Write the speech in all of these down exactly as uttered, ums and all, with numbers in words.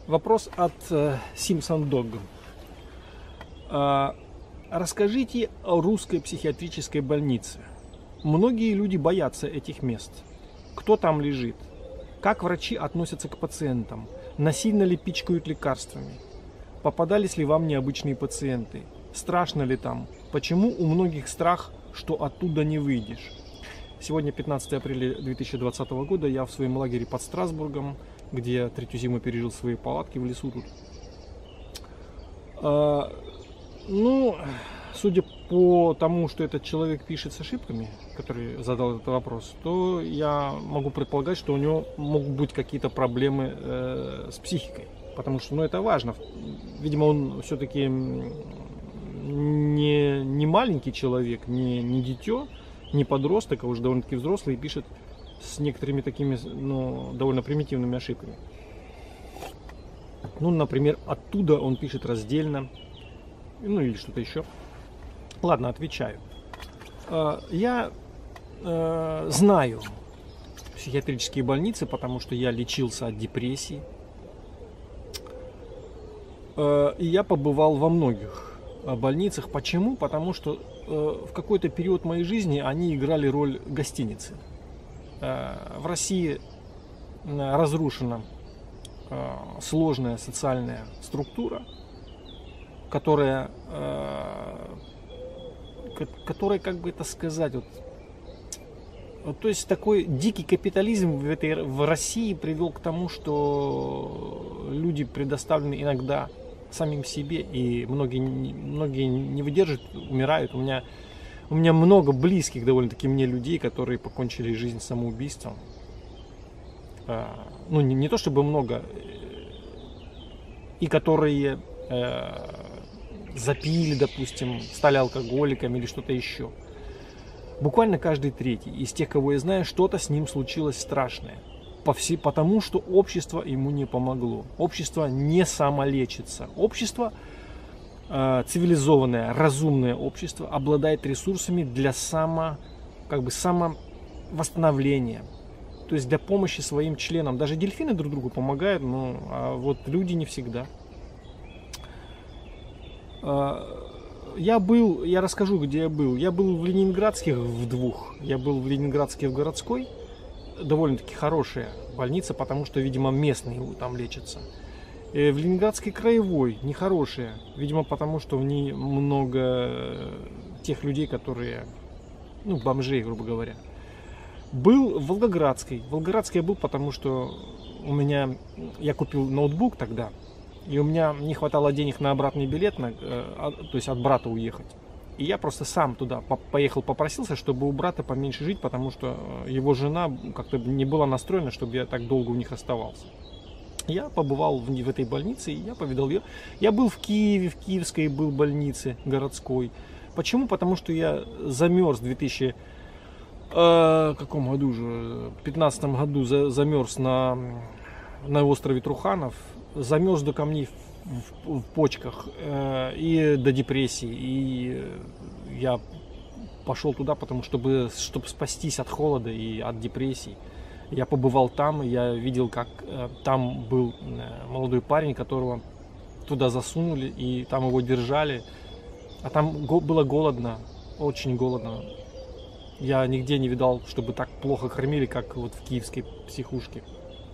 Вопрос от э, Simpson Dog. А, расскажите о русской психиатрической больнице. Многие люди боятся этих мест. Кто там лежит? Как врачи относятся к пациентам? Насильно ли пичкают лекарствами? Попадались ли вам необычные пациенты? Страшно ли там? Почему у многих страх, что оттуда не выйдешь? Сегодня пятнадцатое апреля две тысячи двадцатого года. Я в своем лагере под Страсбургом, где я третью зиму пережил в своей палатке в лесу тут. А, ну, судя по тому, что этот человек пишет с ошибками, который задал этот вопрос, то я могу предполагать, что у него могут быть какие-то проблемы э, с психикой. Потому что, ну, это важно. Видимо, он все-таки не, не маленький человек, не, не дитё, не подросток, а уже довольно-таки взрослый, и пишет с некоторыми такими, ну, довольно примитивными ошибками. Ну, например, оттуда он пишет раздельно, ну или что-то еще. Ладно, отвечаю. Я э, знаю психиатрические больницы, потому что я лечился от депрессии. Э, и я побывал во многих больницах. Почему? Потому что э, в какой-то период моей жизни они играли роль гостиницы. В России разрушена сложная социальная структура, которая, которая, как бы это сказать, вот, то есть такой дикий капитализм в, этой, в России привел к тому, что люди предоставлены иногда самим себе, и многие, многие не выдерживают, умирают. У меня У меня много близких довольно-таки мне людей, которые покончили жизнь самоубийством. Ну, не, не то чтобы много. И которые э, запили, допустим, стали алкоголиками или что-то еще. Буквально каждый третий из тех, кого я знаю, что-то с ним случилось страшное. По все, потому что общество ему не помогло. Общество не самолечится. Общество... цивилизованное, разумное общество обладает ресурсами для само, как бы самовосстановления, то есть для помощи своим членам. Даже дельфины друг другу помогают, но а вот люди не всегда. Я был, я расскажу, где я был. Я был в ленинградских в двух. Я был в ленинградской в городской, довольно-таки хорошая больница, потому что, видимо, местные там лечатся. В Ленинградской краевой нехорошая, видимо, потому что в ней много тех людей, которые, ну, бомжей, грубо говоря. Был в Волгоградской. В Волгоградской я был, потому что у меня, я купил ноутбук тогда, и у меня не хватало денег на обратный билет, на, то есть от брата уехать. И я просто сам туда поехал, попросился, чтобы у брата поменьше жить, потому что его жена как-то не была настроена, чтобы я так долго у них оставался. Я побывал в, в этой больнице, и я повидал ее. Я был в Киеве, в Киевской был больнице городской. Почему? Потому что я замерз в две тысячи э, каком году уже, пятнадцатом году за, замерз на, на острове Труханов. Замерз до камней в, в, в почках э, и до депрессии. И я пошел туда, потому чтобы, чтобы спастись от холода и от депрессии. Я побывал там, я видел, как э, там был э, молодой парень, которого туда засунули, и там его держали. А там го- было голодно, очень голодно. Я нигде не видал, чтобы так плохо кормили, как вот в киевской психушке.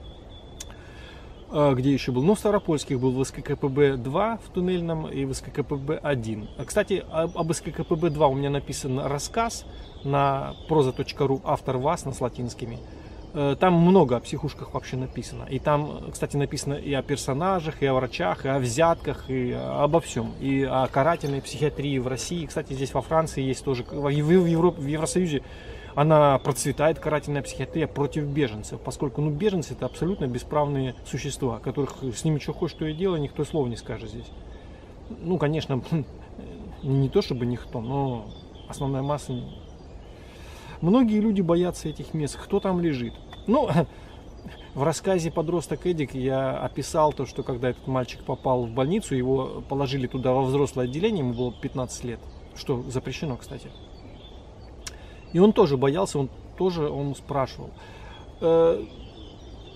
Э, где еще был? Ну, в Ставропольских был в эс ка ка пэ бэ два в туннельном и в эс ка ка пэ бэ один. Кстати, об, об эс ка ка пэ бэ два у меня написан рассказ на проза точка ру, автор Васна с латинскими. Там много о психушках вообще написано. И там, кстати, написано и о персонажах, и о врачах, и о взятках, и обо всем. И о карательной психиатрии в России. Кстати, здесь во Франции есть тоже, в, Европе, в Евросоюзе она процветает, карательная психиатрия против беженцев. Поскольку, ну, беженцы — это абсолютно бесправные существа, которых с ними что хочешь, что и делай, никто слова не скажет здесь. Ну, конечно, не то чтобы никто, но основная масса... Многие люди боятся этих мест. Кто там лежит? Ну, в рассказе «Подросток Эдик» я описал то, что когда этот мальчик попал в больницу, его положили туда во взрослое отделение, ему было пятнадцать лет, что запрещено, кстати. И он тоже боялся, он тоже он спрашивал.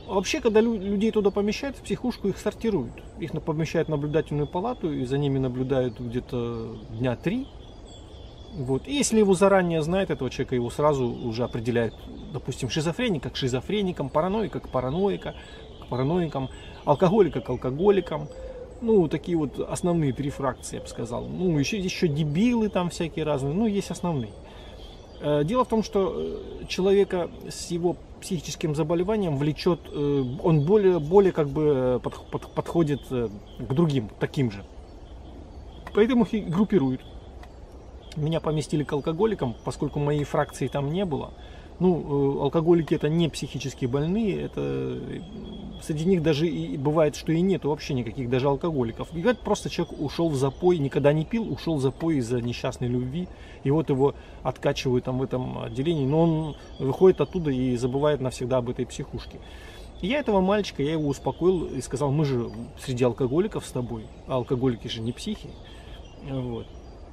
Вообще, когда лю людей туда помещают, в психушку, их сортируют. Их помещают в наблюдательную палату, и за ними наблюдают где-то дня три. Вот. И если его заранее знает, этого человека, его сразу уже определяют, допустим, шизофреника к шизофреникам, параноика к параноика, к параноикам, алкоголика к алкоголикам. Ну, такие вот основные три фракции, я бы сказал. Ну, еще, еще дебилы там всякие разные, ну, есть основные. Дело в том, что человека с его психическим заболеванием влечет, он более, более как бы под, под, подходит к другим, таким же. Поэтому их группируют. Меня поместили к алкоголикам, поскольку моей фракции там не было. Ну, алкоголики это не психически больные, это среди них даже и бывает, что и нету вообще никаких даже алкоголиков. И говорят, просто человек ушел в запой, никогда не пил, ушел в запой из-за несчастной любви. И вот его откачивают там в этом отделении, но он выходит оттуда и забывает навсегда об этой психушке. И я этого мальчика, я его успокоил и сказал, мы же среди алкоголиков с тобой, а алкоголики же не психи. Вот.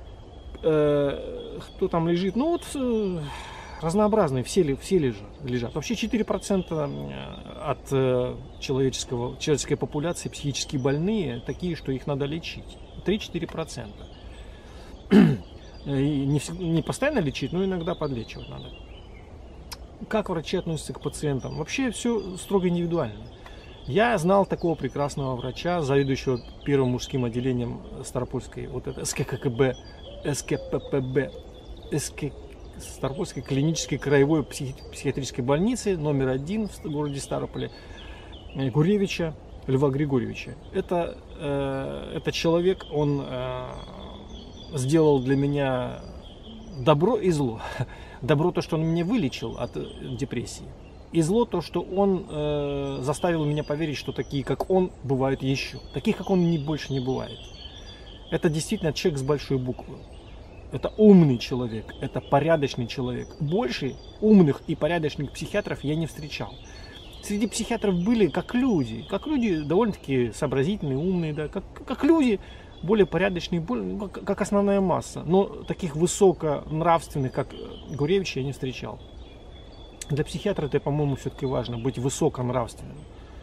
Кто там лежит? Ну вот разнообразные, все, ли, все лежат, лежат. Вообще четыре процента от человеческого, человеческой популяции психически больные, такие, что их надо лечить. три-четыре процента. И не, не постоянно лечить, но иногда подлечивать надо. Как врачи относятся к пациентам? Вообще все строго индивидуально. Я знал такого прекрасного врача, заведующего первым мужским отделением Старопольской, вот это СККБ, СКППБ, СК, Старопольской клинической краевой психи, психиатрической больницы номер один в городе Старополе, Гуревича Льва Григорьевича. Это, э, этот человек, он э, сделал для меня добро и зло. Добро то, что он меня вылечил от депрессии. И зло то, что он э, заставил меня поверить, что такие, как он, бывают еще. Таких, как он, не, больше не бывает. Это действительно человек с большой буквы. Это умный человек, это порядочный человек. Больше умных и порядочных психиатров я не встречал. Среди психиатров были как люди, как люди довольно-таки сообразительные, умные, да, как, как люди более порядочные, более, ну, как, как основная масса. Но таких высоконравственных, как Гуревич, я не встречал. Для психиатра это, по-моему, все-таки важно, быть высоконравственным.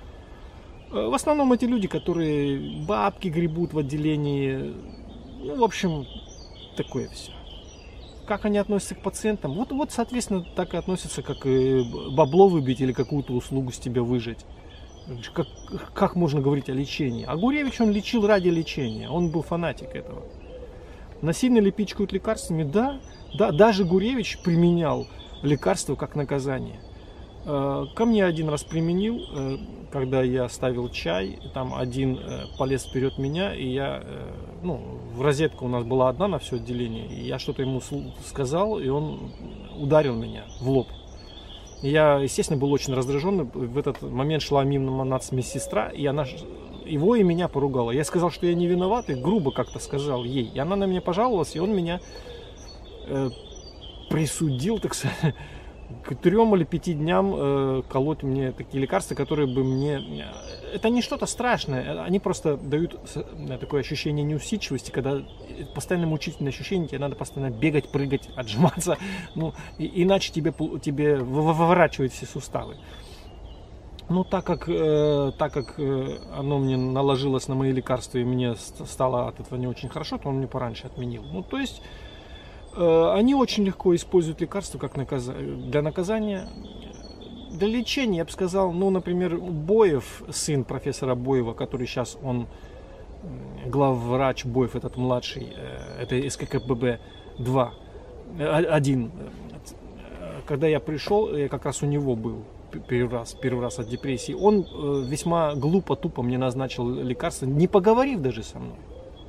В основном эти люди, которые бабки гребут в отделении, ну, в общем, такое все. Как они относятся к пациентам? Вот, вот, соответственно, так и относятся, как и бабло выбить или какую-то услугу с тебя выжать. Как, как можно говорить о лечении? А Гуревич, он лечил ради лечения, он был фанатик этого. Насильно ли пичкают лекарствами? Да, да, даже Гуревич применял лекарства как наказание. Ко мне один раз применил, когда я ставил чай, там один полез вперед меня, и я, ну, в розетку у нас была одна на все отделение, и я что-то ему сказал, и он ударил меня в лоб. И я, естественно, был очень раздражен. В этот момент шла мимо нас медсестра, и она его и меня поругала. Я сказал, что я не виноват, и грубо как-то сказал ей. И она на меня пожаловалась, и он меня э, присудил, так сказать, к трем или пяти дням э, колоть мне такие лекарства, которые бы мне... Это не что-то страшное, они просто дают такое ощущение неусидчивости, когда постоянно мучительное ощущение, тебе надо постоянно бегать, прыгать, отжиматься, ну, и, иначе тебе, тебе выворачивают все суставы. Ну, так как, э, так как э, оно мне наложилось на мои лекарства, и мне стало от этого не очень хорошо, то он мне пораньше отменил. Ну, то есть... Они очень легко используют лекарства как наказ... для наказания, для лечения, я бы сказал, ну, например, Боев, сын профессора Боева, который сейчас он главврач Боев, этот младший, это СККББ два, один. Когда я пришел, я как раз у него был первый раз, первый раз от депрессии, он весьма глупо, тупо мне назначил лекарства, не поговорив даже со мной.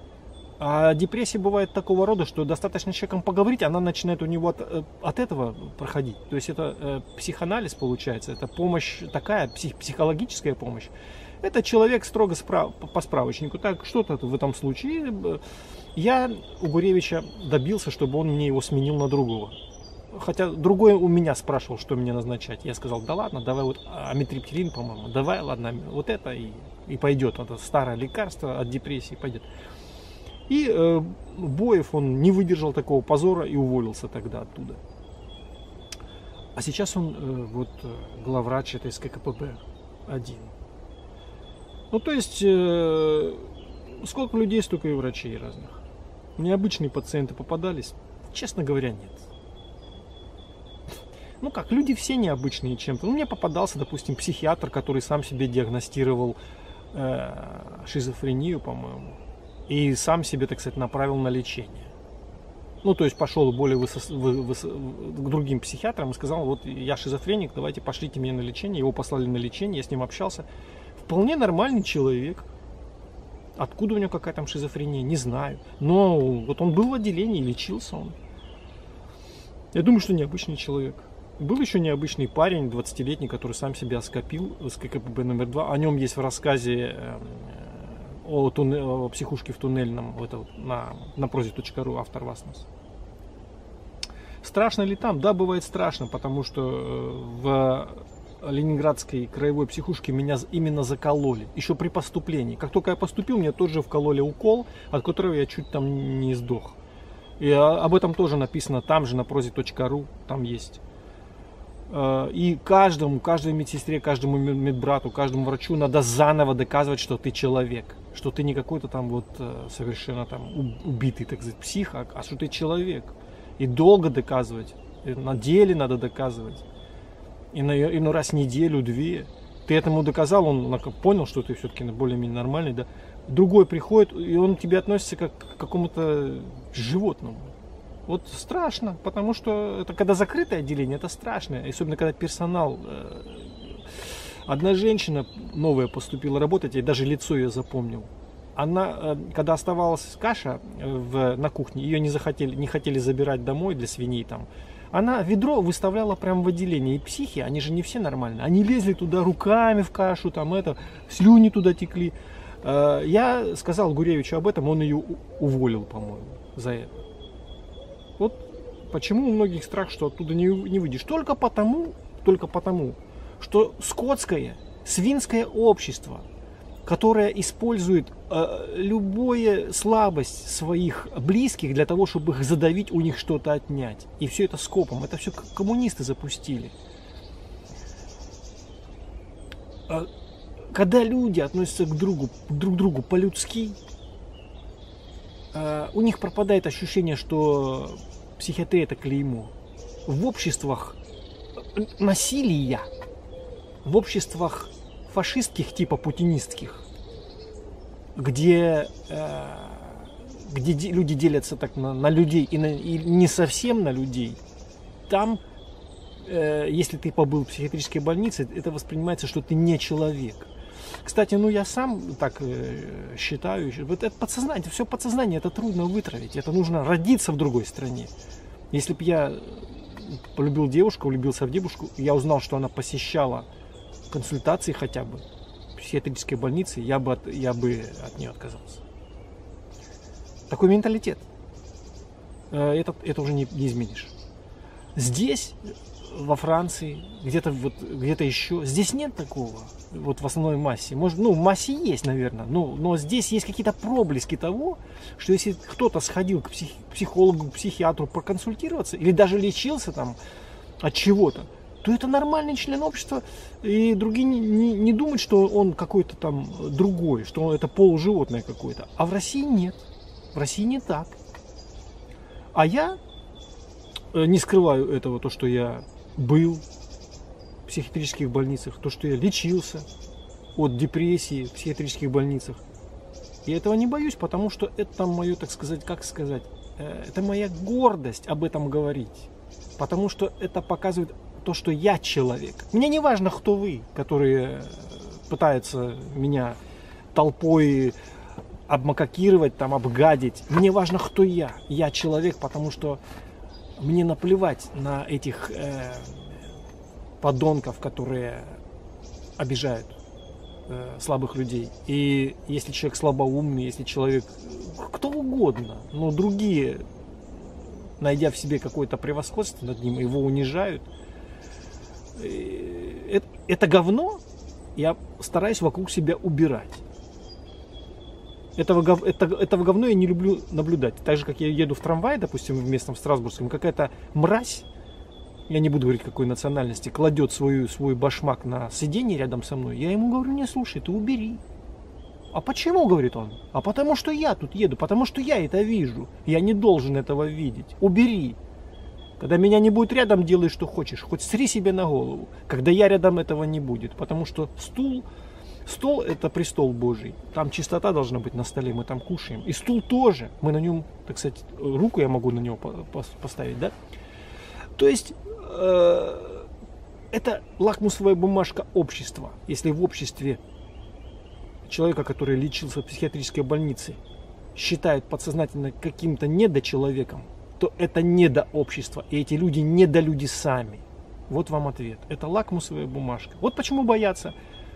А депрессия бывает такого рода, что достаточно с человеком поговорить, она начинает у него от, от этого проходить. То есть это э, психоанализ получается, это помощь такая, псих, психологическая помощь. Это человек строго справ, по справочнику. Так, что-то в этом случае. Я у Гуревича добился, чтобы он мне его сменил на другого. Хотя другой у меня спрашивал, что мне назначать. Я сказал, да ладно, давай вот амитриптилин, по-моему, давай, ладно, вот это и, и пойдет. Это старое лекарство от депрессии пойдет. И э, Боев, он не выдержал такого позора и уволился тогда оттуда. А сейчас он э, вот главврач этой СККПБ. один. Ну, то есть, э, сколько людей, столько и врачей разных. Необычные пациенты попадались? Честно говоря, нет. Ну как, люди все необычные чем-то. Ну, мне попадался, допустим, психиатр, который сам себе диагностировал э, шизофрению, по-моему, и сам себе, так сказать, направил на лечение. Ну, то есть пошел более высо- вы- высо- к другим психиатрам и сказал: вот я шизофреник, давайте пошлите меня на лечение. Его послали на лечение, я с ним общался. Вполне нормальный человек. Откуда у него какая там шизофрения, не знаю. Но вот он был в отделении, лечился он. Я думаю, что необычный человек. Был еще необычный парень, двадцатилетний, который сам себя оскопил с ка ка пэ бэ номер два. О нем есть в рассказе о, туннель, о психушке в туннельном, это вот на, на прозе точка ру, автор Васнес. Страшно ли там? Да, бывает страшно, потому что в Ленинградской краевой психушке меня именно закололи. Еще при поступлении. Как только я поступил, мне тут же вкололи укол, от которого я чуть там не сдох. И об этом тоже написано там же, на прозе точка ру, там есть. И каждому, каждой медсестре, каждому медбрату, каждому врачу надо заново доказывать, что ты человек. Что ты не какой-то там вот совершенно там убитый, так сказать, псих, а что ты человек. И долго доказывать. И на деле надо доказывать. И на, и на раз в неделю-две. Ты этому доказал, он понял, что ты все-таки более-менее нормальный, да. Другой приходит, и он к тебе относится как к какому-то животному. Вот страшно, потому что это когда закрытое отделение, это страшно. Особенно когда персонал. Одна женщина новая поступила работать, я даже лицо ее запомнил. Она, когда оставалась каша в, на кухне, ее не захотели, не хотели забирать домой для свиней там. Она ведро выставляла прямо в отделении. И психи, они же не все нормальные. Они лезли туда руками в кашу, там это, слюни туда текли. Я сказал Гуревичу об этом, он ее уволил, по-моему, за это. Вот почему у многих страх, что оттуда не, не выйдешь. Только потому, только потому, что скотское, свинское общество, которое использует э, любую слабость своих близких для того, чтобы их задавить, у них что-то отнять. И все это скопом. Это все коммунисты запустили. Когда люди относятся к другу, друг к другу по-людски, э, у них пропадает ощущение, что психиатрия — это клеймо. В обществах насилия, в обществах фашистских типа путинистских, где, э, где де, люди делятся так на, на людей и, на, и не совсем на людей, там, э, если ты побыл в психиатрической больнице, это воспринимается, что ты не человек. Кстати, ну я сам так э, считаю, вот это подсознание, это все подсознание, это трудно вытравить, это нужно родиться в другой стране. Если бы я полюбил девушку, влюбился в девушку, я узнал, что она посещала консультации хотя бы в психиатрической больнице, я бы от, я бы от нее отказался. Такой менталитет. Это, это уже не, не изменишь. Здесь, во Франции, где-то вот, где-то еще, здесь нет такого. Вот в основной массе. Может, ну, в массе есть, наверное, но, но здесь есть какие-то проблески того, что если кто-то сходил к псих, психологу, к психиатру проконсультироваться, или даже лечился там от чего-то, то это нормальный член общества, и другие не, не, не думают, что он какой-то там другой, что это полуживотное какое-то. А в России нет. В России не так. А я не скрываю этого, то, что я был в психиатрических больницах, то, что я лечился от депрессии в психиатрических больницах. Я этого не боюсь, потому что это мое, так сказать, как сказать, это моя гордость об этом говорить. Потому что это показывает то, что я человек. Мне не важно, кто вы, которые пытаются меня толпой обмакакировать, там, обгадить. Мне важно, кто я. Я человек, потому что мне наплевать на этих э, подонков, которые обижают э, слабых людей. И если человек слабоумный, если человек кто угодно, но другие, найдя в себе какое-то превосходство над ним, его унижают, это, это говно я стараюсь вокруг себя убирать. Этого, гов... это, этого говно я не люблю наблюдать. Так же, как я еду в трамвае, допустим, в местном Страсбургском, какая-то мразь я не буду говорить какой национальности, кладет свою, свой башмак на сиденье рядом со мной, я ему говорю, не слушай, ты убери. А почему, говорит он? А потому что я тут еду, потому что я это вижу. Я не должен этого видеть. Убери. Когда меня не будет рядом, делай, что хочешь. Хоть сри себе на голову. Когда я рядом, этого не будет. Потому что стул, стол это престол Божий. Там чистота должна быть на столе, мы там кушаем. И стул тоже. Мы на нем, так сказать, руку я могу на него поставить, да? То есть, э, это лакмусовая бумажка общества. Если в обществе человека, который лечился в психиатрической больнице, считают подсознательно каким-то недочеловеком, то это недообщество. И эти люди недолюди сами. Вот вам ответ. Это лакмусовая бумажка. Вот почему боятся.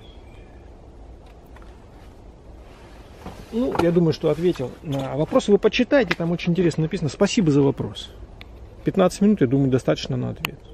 Ну, я думаю, что ответил на вопросы. Вы почитайте, там очень интересно написано. Спасибо за вопрос. пятнадцать минут, я думаю, достаточно на ответ.